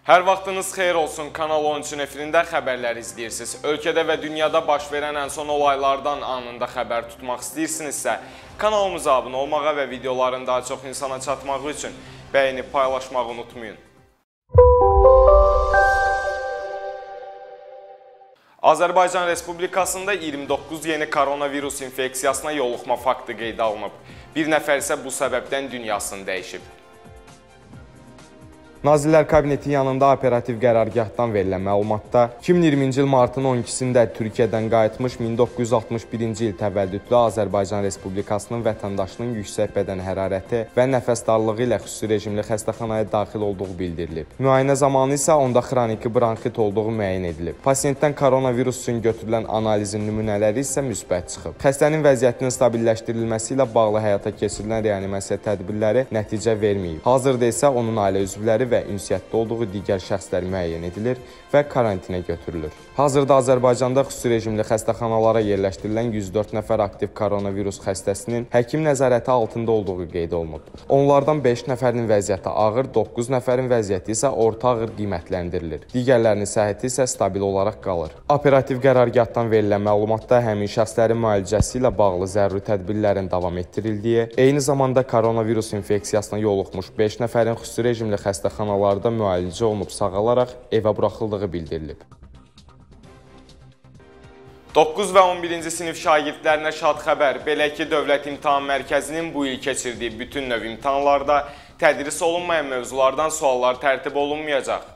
Hər vaxtınız xeyir olsun. Kanal 13-ün efirində xəbərlər izləyirsiniz. Ölkədə və dünyada baş verən ən son olaylardan anında xəbər tutmaq istəyirsinizsə, kanalımıza abunə olmağa və videoların daha çox insana çatmağı üçün bəyənib paylaşmağı unutmayın. Azərbaycan Respublikasında 29 yeni koronavirus infeksiyasına yoluxma faktı qeydə alınıb. Bir nəfər isə bu səbəbdən dünyasını dəyişib. Nazirlər Kabineti yanında operativ qərargahdan verilən məlumatda 2020-ci il martın 12-sində Türkiyədən qayıtmış 1961-ci il təvəllüdlü Azərbaycan Respublikasının vətəndaşının yüksək bədən hərarəti və nəfəs darlığı ilə xüsusi rejimli xəstəxanaya daxil olduğu bildirilib. Müayinə zamanı isə onda xroniki bronxit olduğu müəyyən edilib. Pasiyentdən koronavirus üçün götürülən analizin nümunələri isə müsbət çıxıb. Xəstənin vəziyyətinin stabilləşdirilməsi ilə bağlı həyata keçirilən reanimasiya tədbirləri nəticə verməyib. Hazırda isə onun ailə üzvləri və ünsiyyətdə olduğu digər şəxslər müəyyən edilir və karantinə götürülür. Hazırda Azərbaycanda xüsusi rejimli xəstəxanalara yerləşdirilən 104 nəfər aktiv koronavirus xəstəsinin həkim nəzarəti altında olduğu qeyd olunub. Onlardan 5 nəfərin vəziyyəti ağır, 9 nəfərin vəziyyəti isə orta ağır qiymətləndirilir. Digərlərinin səhhəti isə stabil olaraq qalır. Operativ qərargahdan verilən məlumatda həmin şəxslərin müalicəsi ilə bağlı zəruri tədbirlərin davam etdirildiyi, eyni zamanda koronavirus infeksiyasına yoluxmuş 5 nəfərin xüsusi rejimli xəstəxanalarda müalicə olunub sağalaraq evə buraxıldığı bildirilib. 9 və 11-ci sinif şagirdlərinə şad xəbər. Belə ki, Dövlət İmtahan Mərkəzinin bu il keçirdiyi bütün növ imtahanlarda tədris olunmayan mövzulardan suallar tərtib olunmayacaq.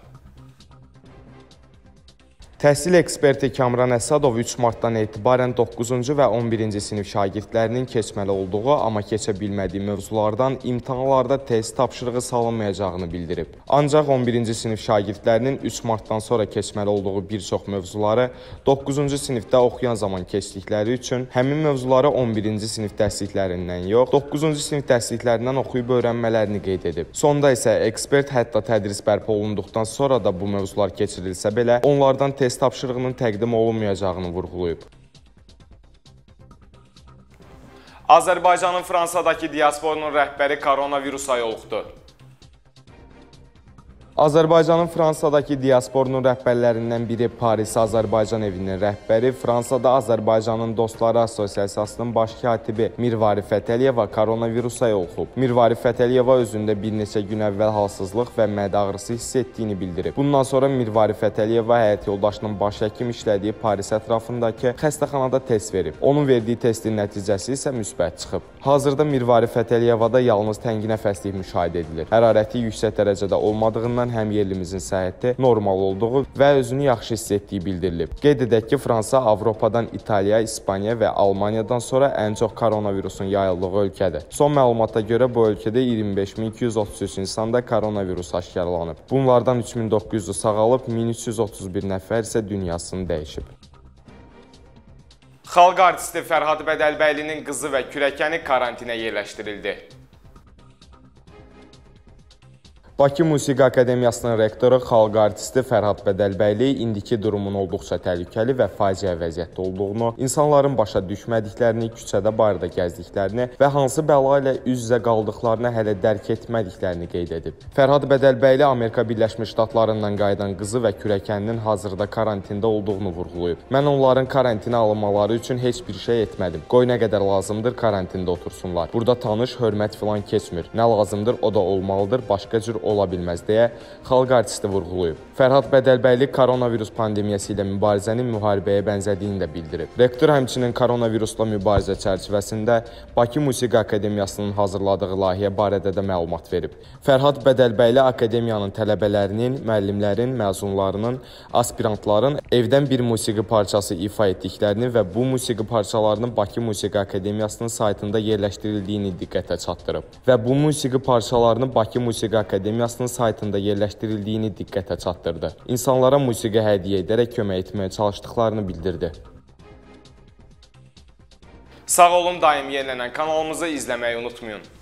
Təhsil eksperti Kamran Əsadov 3 martdan etibarən 9-cu və 11-ci sinif şagirdlərinin keçməli olduğu, amma keçə bilmədiyi mövzulardan imtahanlarda test tapşırığı salınmayacağını bildirib. Ancaq 11-ci sinif şagirdlərinin 3 martdan sonra keçməli olduğu bir çox mövzuları 9-cu sinifdə oxuyan zaman keçdikləri üçün həmin mövzuları 11-ci sinif dərsliklərindən yox, 9-cu sinif dərsliklərindən oxuyub öyrənmələrini qeyd edib. Sonda isə ekspert hətta tədris bərpa olunduqdan sonra da bu mövzular keçirilsə belə, onlardan test tapşırığının təqdim olunmayacağını vurğulayıb. Azərbaycanın Fransadakı diasporunun rəhbəri koronavirusa yoluxdu. Azərbaycanın Fransadakı diasporunun rəhbərlərindən biri Paris Azərbaycan evinin rəhbəri, Fransada Azərbaycanın Dostları Assosiasiyasının baş katibi Mirvari Fətəliyeva koronavirusa yoluxub. Mirvari Fətəliyeva özündə bir neçə gün əvvəl halsızlıq və mədə ağrısı hiss etdiyini bildirib. Bundan sonra Mirvari Fətəliyeva həyat yoldaşının baş həkim işlədiyi Paris ətrafındakı xəstəxanada test verib. Onun verdiyi testin nəticəsi isə müsbət çıxıb. Hazırda Mirvari Fətəliyevada yalnız təngi nəfəslik müşahidə edilir. Hərarəti yüksək dərəcədə olmadığından həm yerlimizin səhhəti normal olduğu və özünü yaxşı hiss etdiyi bildirilib. Qeyd edək ki, Fransa Avropadan İtaliya, İspaniya və Almaniyadan sonra ən çox koronavirusun yayıldığı ölkədir. Son məlumata görə bu ölkədə 25.233 insanda koronavirus aşkarlanıb. Bunlardan 3900-ü sağalıb, 1331 nəfər isə dünyasını dəyişib. Xalq artisti Fərhad Bədəlbəylinin qızı və kürəkəni karantinə yerləşdirildi. Bakı Musiqi Akademiyasının rektoru xalq artisti Fərhad Bədəlbəyli indiki durumun olduqca təhlükəli və faciə vəziyyətdə olduğunu, insanların başa düşmədiklərini, küçədə barda gəzdiklərini və hansı bəla ilə üz-üzə qaldıqlarını hələ dərk etmədiklərini qeyd edib. Fərhad Bədəlbəyli Amerika Birləşmiş Ştatlarından qayıdan qızı və kürəkəninin hazırda karantində olduğunu vurğulayıb. Mən onların karantinə alınmaları üçün heç bir şey etmədim. Qoy nə qədər lazımdır karantində otursunlar. Burada tanış, hörmət filan keçmir. Nə lazımdır o da olmalıdır, başqa cür ola bilməz deyə xalq artisti vurğulayıb. Fərhad Bədəlbəyli koronavirus pandemiyası ilə mübarizənin müharibəyə bənzədiyini də bildirib. Rektor həmçinin koronavirusla mübarizə çərçivəsində Bakı Musiqi Akademiyasının hazırladığı layihə barədə də məlumat verib. Fərhad Bədəlbəyli akademiyanın tələbələrinin, müəllimlərin, məzunlarının, aspirantların evdən bir musiqi parçası ifa etdiklərini və bu musiqi parçalarının Bakı Musiqi Akademiyasının saytında yerləşdirildiyini diqqətə çatdırıb. Və bu musiqi parçalarını Bakı Musiqi Akademiyasının saytında yerləşdirildiyini diqqətə çatdırdı. İnsanlara musiqi hədiyyə edərək kömək etməyə çalışdıqlarını bildirdi. Sağ olun, daim yenilənən kanalımızı izləməyi unutmayın.